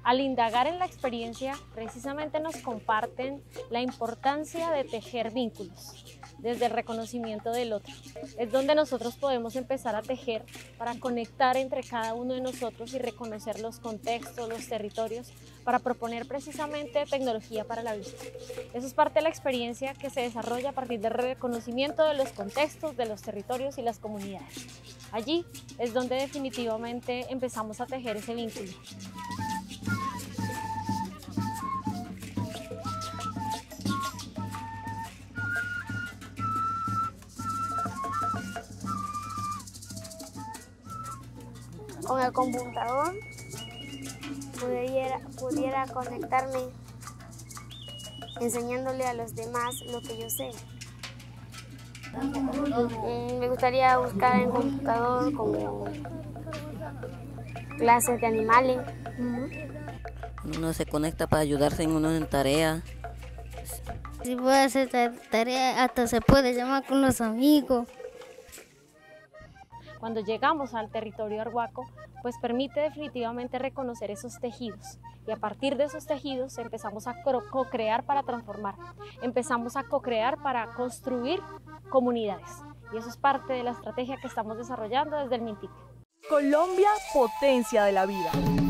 Al indagar en la experiencia, precisamente nos comparten la importancia de tejer vínculos desde el reconocimiento del otro. Es donde nosotros podemos empezar a tejer para conectar entre cada uno de nosotros y reconocer los contextos, los territorios, para proponer precisamente tecnología para la vida. Eso es parte de la experiencia que se desarrolla a partir del reconocimiento de los contextos, de los territorios y las comunidades. Allí es donde definitivamente empezamos a tejer ese vínculo. Con el computador pudiera conectarme enseñándole a los demás lo que yo sé. Me gustaría buscar en el computador como clases de animales. Uno se conecta para ayudarse en tarea. Si puede hacer tarea, hasta se puede llamar con los amigos. Cuando llegamos al territorio arhuaco, pues permite definitivamente reconocer esos tejidos y a partir de esos tejidos empezamos a co-crear para transformar, empezamos a co-crear para construir comunidades y eso es parte de la estrategia que estamos desarrollando desde el MINTIC. Colombia, potencia de la vida.